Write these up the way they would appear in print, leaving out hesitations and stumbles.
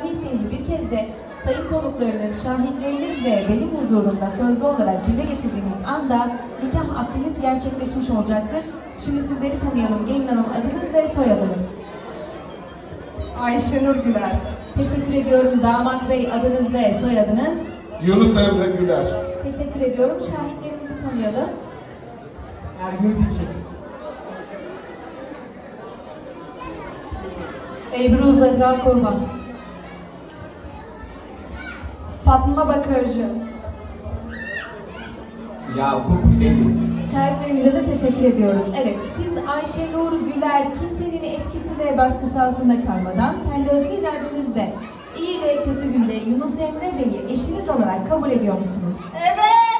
müsaadeniz bir kez de sayın konuklarınız, şahitleriniz ve benim huzurumda sözlü olarak dile getirdiğiniz anda nikah akdiniz gerçekleşmiş olacaktır. Şimdi sizleri tanıyalım. Gelin hanım, adınız ve soyadınız. Ayşenur Güler. Teşekkür ediyorum. Damat bey, adınız ve soyadınız? Yunus Emre Güler. Teşekkür ediyorum. Şahitlerimizi tanıyalım. Ergün Küçük. Ebru Zehra Kurban. Fatma Bakarcı. Yakup Emin. Şahitlerimize de teşekkür ediyoruz. Evet, siz Ayşenur Güler kimsenin etkisi ve baskısı altında kalmadan kendi özgür iradenizle iyi ve kötü günde Yunus Emre Bey'i eşiniz olarak kabul ediyor musunuz? Evet.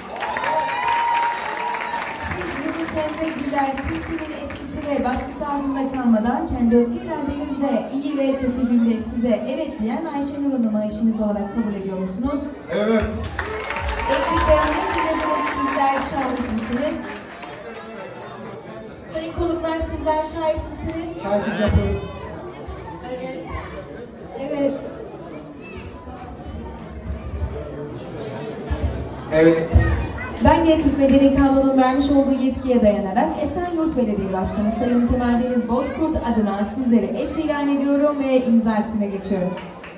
Siz Yunus Emre Güler kimsenin etkisi ve baskısı altında kalmadan kendi özgür iradenizle iyi ve kötü günde size evet diyen Ayşenur Hanım'ı eşiniz olarak kabul ediyor musunuz? Evet. Evlilik beyanını dinlediniz, sizler şahit misiniz? Sayın konuklar, sizler şahit misiniz? Şahitlik yapıyoruz. Evet. Evet. Evet. Ben de Türk Medeni Kanunu'nun vermiş olduğu yetkiye dayanarak Esenyurt Belediye Başkanı Sayın Kemal Deniz Bozkurt adına sizleri eş ilan ediyorum ve imza akdine geçiyorum.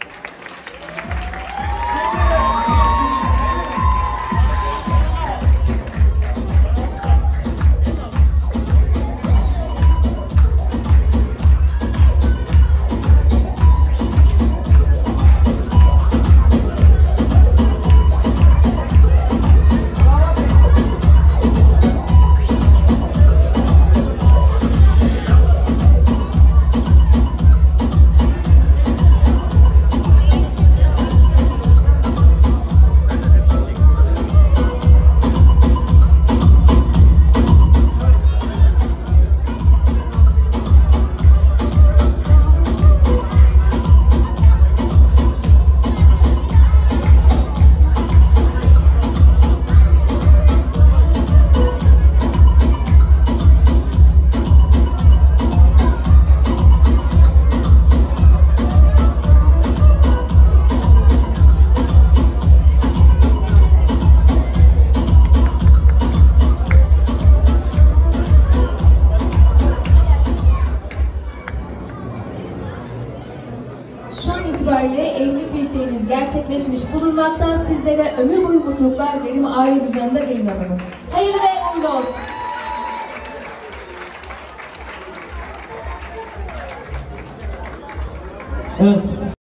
Şu an itibariyle evlilik birlikteliğiniz gerçekleşmiş bulunmakta. Sizlere ömür boyu mutluluklar dilerim. Aile düzeninde gelin hanımım. Hayırlı ve uğurlu olsun. Evet.